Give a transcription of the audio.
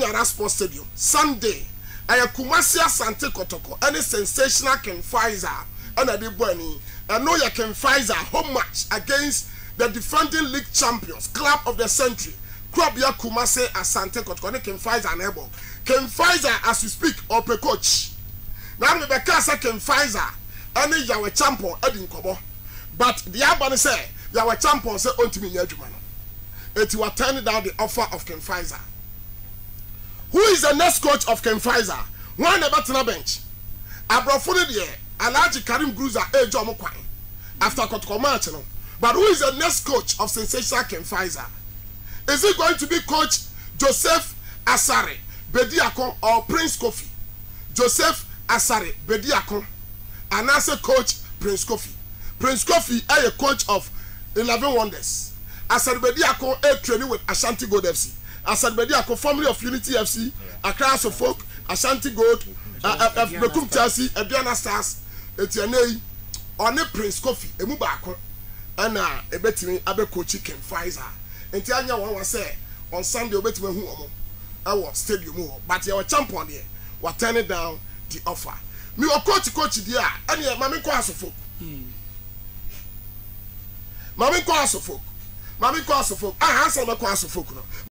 Yara Sports Stadium Sunday. I Kumasi Asante Kotoko any sensational King Faisal and the Bunny. I know you King Faisal home match against the defending league champions, club of the century. Krabia Kumasi Asante Kotoko King Faisal and Ebo. King Faisal as we speak or coach. Now we be King Faisal and Yaw Acheampong Edin Kobo. But the Abani say Yaw Acheampong say ultimately Yajuman. It will turn down the offer of King Faisal. Who is the next coach of King Faisal? One about the bench. Abrafuni the Alaji Karim Gruza Ejo Mokwan after Kotoko match. But who is the next coach of sensational King Faisal? Is it going to be Coach Joseph Asare Bediakon or Prince Kofi? Joseph Asare Bediakon and as a coach Prince Kofi. Prince Kofi is a coach of 11 Wonders. Asare Bediakon is training with Ashanti Gold FC. Asare Bediakon family of Unity FC, Accra Folk, Ashanti Gold, Bekum Chelsea, Abiana Stars, Etienne, on a Prince Kofi, Emubako, and a betting Abe coach King Faisal. And Tianya one say on Sunday, Betty our stadium, but Yaw Acheampong there, what turn it down the offer. Me or coach there, and yeah, Mammy Quasofo. Mammy Quasofo. I answer my Quasofo.